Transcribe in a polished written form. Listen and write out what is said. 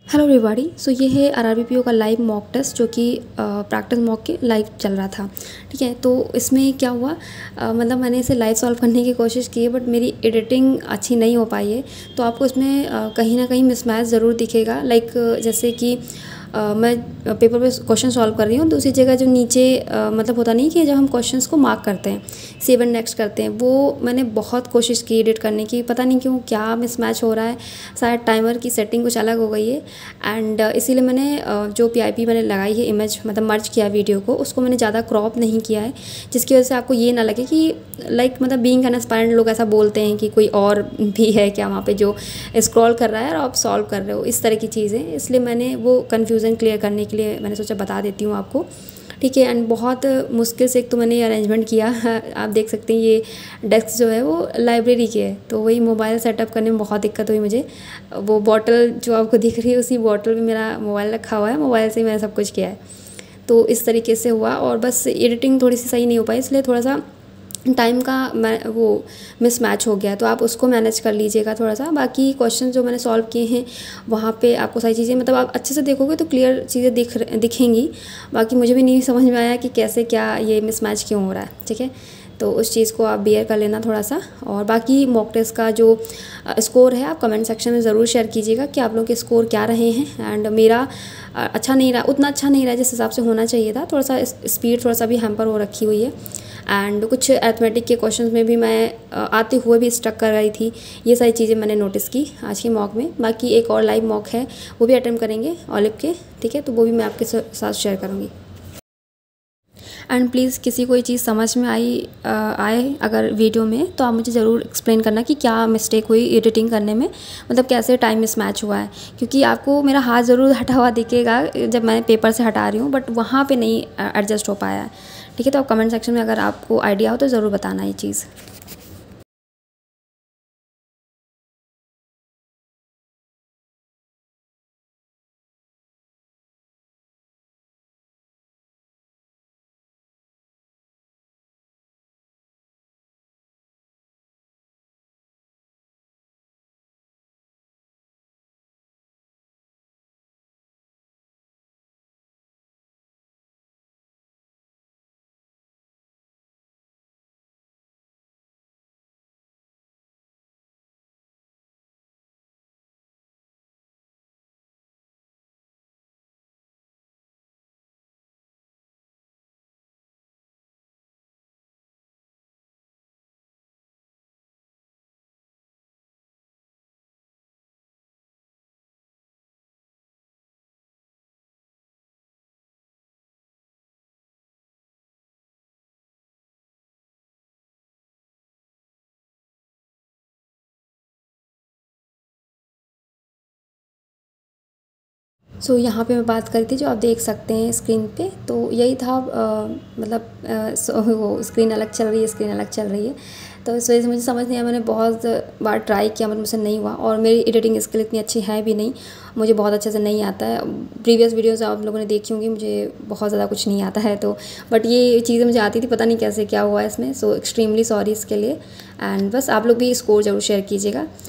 Hello everybody. सो ये है आरआरबीपीओ का लाइव मॉक टेस्ट जो कि प्रैक्टिस मॉक के लाइव चल रहा था। ठीक है, तो इसमें क्या हुआ, मतलब मैंने इसे लाइव सॉल्व करने की कोशिश की है बट मेरी एडिटिंग अच्छी नहीं हो पाई है। तो आपको इसमें कहीं ना कहीं मिसमैच ज़रूर दिखेगा। लाइक जैसे कि मैं पेपर पे क्वेश्चन सॉल्व कर रही हूँ, दूसरी जगह जो नीचे मतलब होता नहीं कि जब हम क्वेश्चंस को मार्क करते हैं, सेव एंड नेक्स्ट करते हैं, वो मैंने बहुत कोशिश की एडिट करने की, पता नहीं क्यों क्या मिसमैच हो रहा है। शायद टाइमर की सेटिंग कुछ अलग हो गई है एंड इसीलिए मैंने जो पीआईपी मैंने लगाई है इमेज, मतलब मर्ज किया वीडियो को, उसको मैंने ज़्यादा क्रॉप नहीं किया है, जिसकी वजह से आपको ये ना लगे कि लाइक मतलब बीइंग एन एस्पायरेंट लोग ऐसा बोलते हैं कि कोई और भी है क्या वहाँ पे जो स्क्रॉल कर रहा है और आप सॉल्व कर रहे हो, इस तरह की चीज़ें। इसलिए मैंने वो कन्फ्यूज़न क्लियर करने के लिए मैंने सोचा बता देती हूँ आपको। ठीक है, एंड बहुत मुश्किल से एक तो मैंने ये अरेंजमेंट किया आप देख सकते हैं ये डेस्क जो है वो लाइब्रेरी की है, तो वही मोबाइल सेटअप करने में बहुत दिक्कत हुई मुझे। वो बॉटल जो आपको दिख रही है उसी बॉटल में मेरा मोबाइल रखा हुआ है, मोबाइल से ही मैंने सब कुछ किया है। तो इस तरीके से हुआ और बस एडिटिंग थोड़ी सी सही नहीं हो पाई, इसलिए थोड़ा सा टाइम का वो मिसमैच हो गया, तो आप उसको मैनेज कर लीजिएगा थोड़ा सा। बाकी क्वेश्चन जो मैंने सॉल्व किए हैं वहाँ पे आपको सारी चीज़ें, मतलब आप अच्छे से देखोगे तो क्लियर चीज़ें दिखेंगी। बाकी मुझे भी नहीं समझ में आया कि कैसे क्या ये मिसमैच क्यों हो रहा है। ठीक है, तो उस चीज़ को आप बेयर कर लेना थोड़ा सा। और बाकी मॉक टेस्ट का जो स्कोर है आप कमेंट सेक्शन में ज़रूर शेयर कीजिएगा कि आप लोगों के स्कोर क्या रहे हैं। एंड मेरा अच्छा नहीं रहा, उतना अच्छा नहीं रहा जिस हिसाब से होना चाहिए था, थोड़ा सा स्पीड थोड़ा सा भी हैम्पर हो रखी हुई है। एंड कुछ अर्थमेटिक के क्वेश्चंस में भी मैं आते हुए भी स्टक कर रही थी। ये सारी चीज़ें मैंने नोटिस की आज के मॉक में। बाकी एक और लाइव मॉक है वो भी अटेम्प्ट करेंगे ऑलिव के, ठीक है, तो वो भी मैं आपके साथ शेयर करूँगी। एंड प्लीज़ किसी कोई चीज़ समझ में आए अगर वीडियो में, तो आप मुझे ज़रूर एक्सप्लेन करना कि क्या मिस्टेक हुई एडिटिंग करने में, मतलब कैसे टाइम मिसमैच हुआ है। क्योंकि आपको मेरा हाथ ज़रूर हटा हुआ दिखेगा जब मैं पेपर से हटा रही हूँ, बट वहाँ पे नहीं एडजस्ट हो पाया है। ठीक है, तो आप कमेंट सेक्शन में अगर आपको आइडिया हो तो ज़रूर बताना ये चीज़। सो यहाँ पे मैं बात करी थी जो आप देख सकते हैं स्क्रीन पे, तो यही था मतलब वो स्क्रीन अलग चल रही है, स्क्रीन अलग चल रही है, तो इस वजह से मुझे समझ नहीं आया। मैंने बहुत बार ट्राई किया, मतलब मुझसे नहीं हुआ, और मेरी एडिटिंग स्किल इतनी अच्छी है भी नहीं, मुझे बहुत अच्छे से नहीं आता है। प्रीवियस वीडियोस आप लोगों ने देखी होंगी, मुझे बहुत ज़्यादा कुछ नहीं आता है, तो बट ये चीज़ें मुझे आती थी, पता नहीं कैसे क्या हुआ इसमें। सो एक्सट्रीमली सॉरी इसके लिए। एंड बस आप लोग भी स्कोर ज़रूर शेयर कीजिएगा।